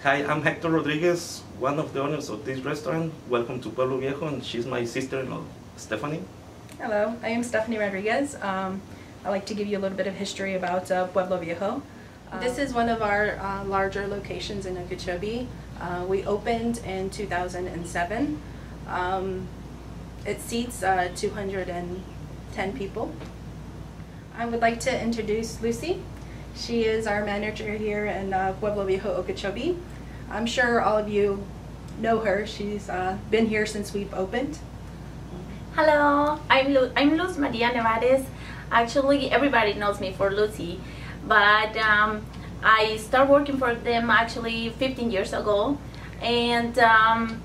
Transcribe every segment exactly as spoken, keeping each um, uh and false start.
Hi, I'm Hector Rodriguez, one of the owners of this restaurant. Welcome to Pueblo Viejo, and she's my sister-in-law, Stephanie. Hello, I am Stephanie Rodriguez. Um, I'd like to give you a little bit of history about uh, Pueblo Viejo. Uh, this is one of our uh, larger locations in Okeechobee. Uh, we opened in two thousand seven. Um, it seats uh, two hundred ten people. I would like to introduce Lucy. She is our manager here in uh, Pueblo Viejo, Okeechobee. I'm sure all of you know her. She's uh, been here since we've opened. Hello, I'm, Lu I'm Luz Maria Nevares. Actually, everybody knows me for Lucy, but um, I started working for them actually fifteen years ago, and um,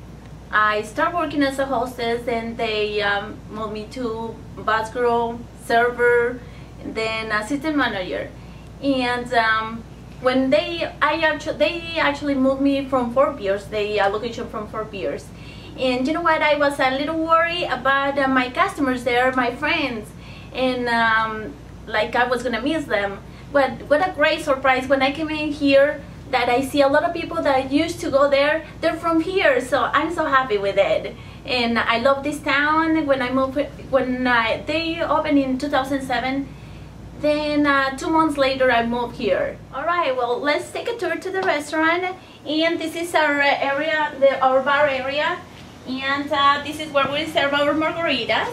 I started working as a hostess, and they um, moved me to bus girl, server, and then assistant manager. And um, when they, I actually, they actually moved me from Fort Pierce, the uh, location from Fort Pierce. And you know what, I was a little worried about uh, my customers there, my friends, and um, like I was gonna miss them. But what a great surprise when I came in here that I see a lot of people that used to go there, they're from here, so I'm so happy with it. And I love this town. When I moved, when I, they opened in two thousand seven, then uh, two months later I moved here. All right, well, let's take a tour to the restaurant. And this is our area, the, our bar area. And uh, this is where we serve our margaritas.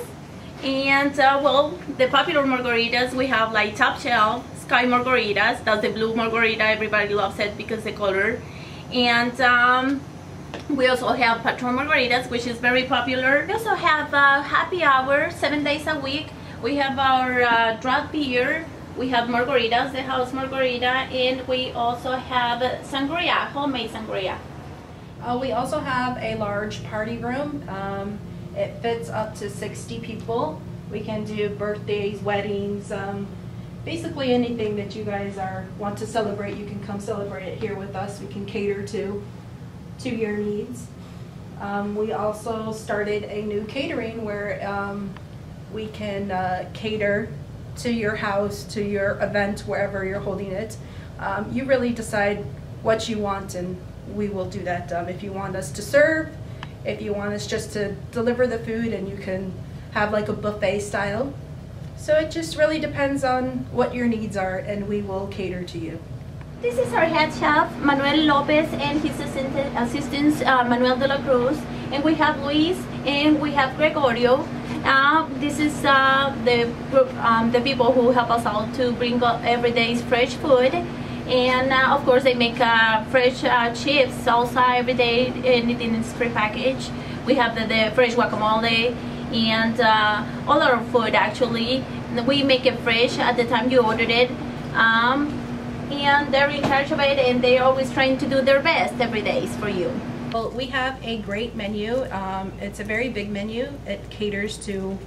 And uh, well, the popular margaritas, we have like top shelf, sky margaritas. That's the blue margarita, everybody loves it because the color. And um, we also have Patron margaritas, which is very popular. We also have uh, happy hour, seven days a week. We have our uh, draft beer, we have margaritas, the house margarita, and we also have sangria, homemade sangria. Uh, we also have a large party room. Um, it fits up to sixty people. We can do birthdays, weddings, um, basically anything that you guys are want to celebrate, you can come celebrate it here with us. We can cater to, to your needs. Um, we also started a new catering where um, we can uh, cater to your house, to your event, wherever you're holding it. Um, you really decide what you want, and we will do that. Um, if you want us to serve, if you want us just to deliver the food, and you can have like a buffet style. So it just really depends on what your needs are, and we will cater to you. This is our head chef, Manuel Lopez, and his assistant, assistants, uh, Manuel de la Cruz. And we have Luis, and we have Gregorio. Uh, this is uh, the group, um, the people who help us out to bring up everyday's fresh food. And uh, of course they make uh, fresh uh, chips, salsa every day, anything is pre-packaged. We have the, the fresh guacamole and uh, all our food actually. We make it fresh at the time you ordered it. Um, and they're in charge of it, and they're always trying to do their best every day for you. Well, we have a great menu. Um, it's a very big menu. It caters to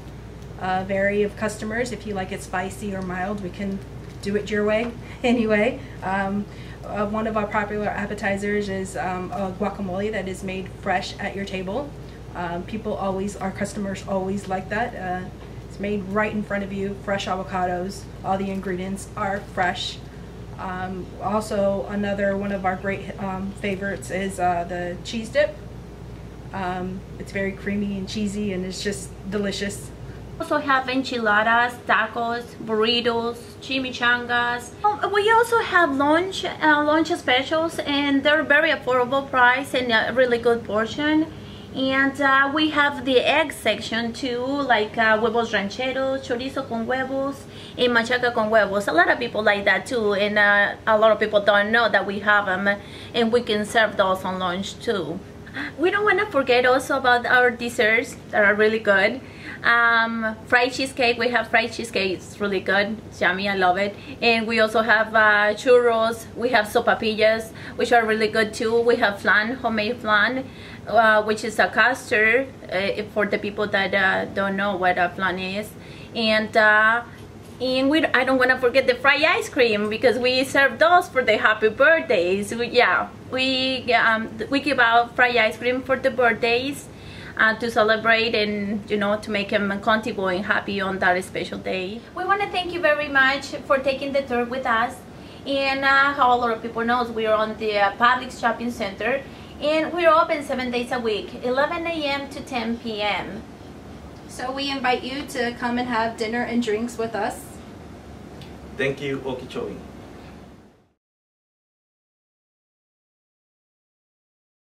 a variety of customers. If you like it spicy or mild, we can do it your way anyway. Um, uh, one of our popular appetizers is um, a guacamole that is made fresh at your table. Um, people always, our customers always like that. Uh, it's made right in front of you, fresh avocados. All the ingredients are fresh. Um, also, another one of our great um, favorites is uh, the cheese dip. Um, it's very creamy and cheesy, and it's just delicious. We also have enchiladas, tacos, burritos, chimichangas. Um, we also have lunch, uh, lunch specials, and they're very affordable price and a really good portion. And uh, we have the egg section too, like uh, huevos rancheros, chorizo con huevos, and machaca con huevos. A lot of people like that too, and uh, a lot of people don't know that we have them, and we can serve those on lunch too. We don't want to forget also about our desserts that are really good. Um, fried cheesecake, we have fried cheesecake, it's really good, it's yummy, I love it. And we also have uh, churros, we have sopapillas, which are really good too. We have flan, homemade flan, uh, which is a custard, uh, for the people that uh, don't know what a flan is. And uh, and we, I don't want to forget the fried ice cream, because we serve those for the happy birthdays. We, yeah, we, um, we give out fried ice cream for the birthdays. Uh, to celebrate and, you know, to make them comfortable and happy on that special day. We want to thank you very much for taking the tour with us, And uh, how a lot of people knows, we are on the uh, Publix Shopping Center, and we're open seven days a week, eleven A M to ten P M So we invite you to come and have dinner and drinks with us. Thank you, Okeechobee.